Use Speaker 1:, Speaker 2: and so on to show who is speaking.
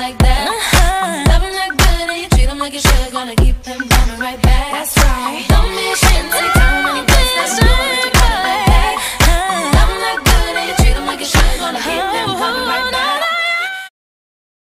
Speaker 1: like that. Love him that good and you treat him like you should. Gonna keep him coming right back. That's right. Don't